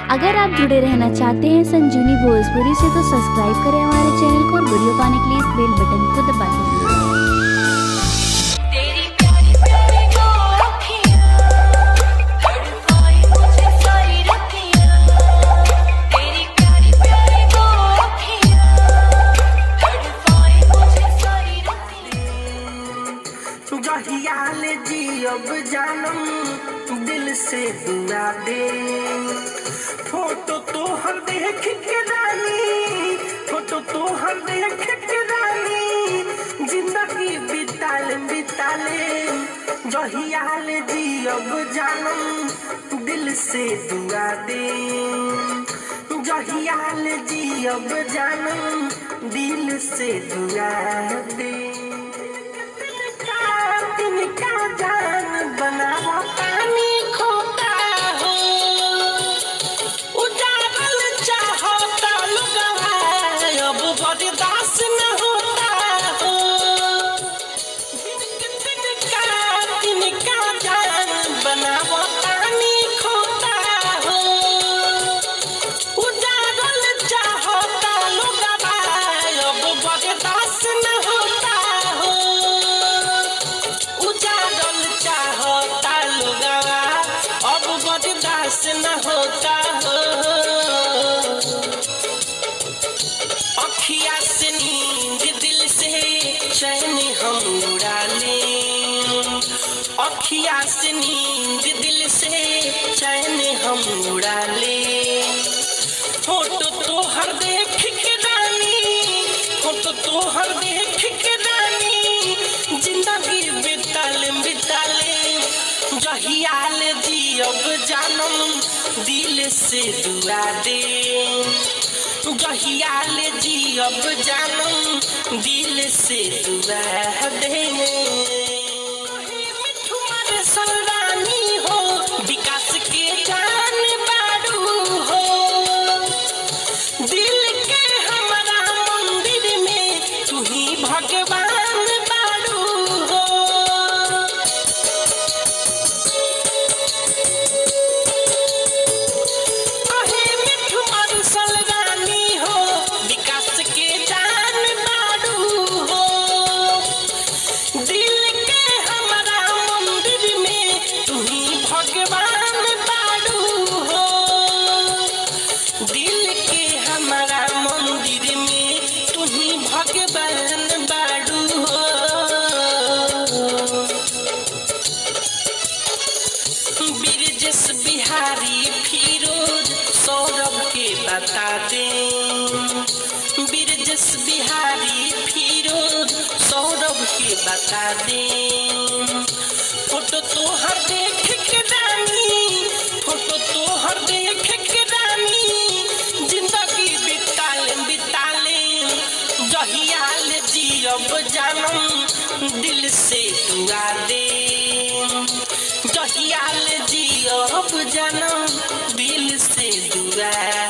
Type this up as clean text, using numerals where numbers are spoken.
अगर आप जुड़े रहना चाहते हैं संजीवनी भोजपुरी से तो सब्सक्राइब करें हमारे चैनल को और वीडियो पाने के लिए इस बेल बटन को दबा दें। जी अब जानम दिल से दुआ दे, फोटो तो हर देख के रानी, फोटो तो हर देख के रानी, जिंदगी बिताले जहियाल जी अब जानम दिल से दुआ दे, जहियाल जी अब जानम दिल से दुआ दे। का जान बनावा पानी खोता हो, उजागल चाहता लुगवा अब बर्दाश्त न होता हो। का जान बनावा पानी खोता हो, उजागल चाहता लुगवा अब बर्दाश्त न होता हो। चाहता लुगवा अब बर्दाश्त न होता हो। अखिया से नींद दिल से चैन हम उड़ा ले, अखिया से नींद दिल से चैन हम उड़ा ले। फोटो तो हर देख के रानी, फोटो तो हर देख के रानी, जिंदगी बिताले जहियाल जी अब जानम दिल से दुआ दे, जहियाल जी अब जानम दिल से दुआ दे। तुम्हारे सलरानी हो विकास के जान बारू हो, दिल के हमारा मंदिर में तू ही भगवान बिहारी फिरोज सौरभ के बता दे, बिरजस बिहारी फिरोज सौरभ के बता दे। फोटो तो हर देख के रानी, फोटो तो हर देख के रानी, जिंदगी बिताले जहियाल जी अब जानम दिल से दुआ दे, जहियाल जी अब जानम दिल से दुआ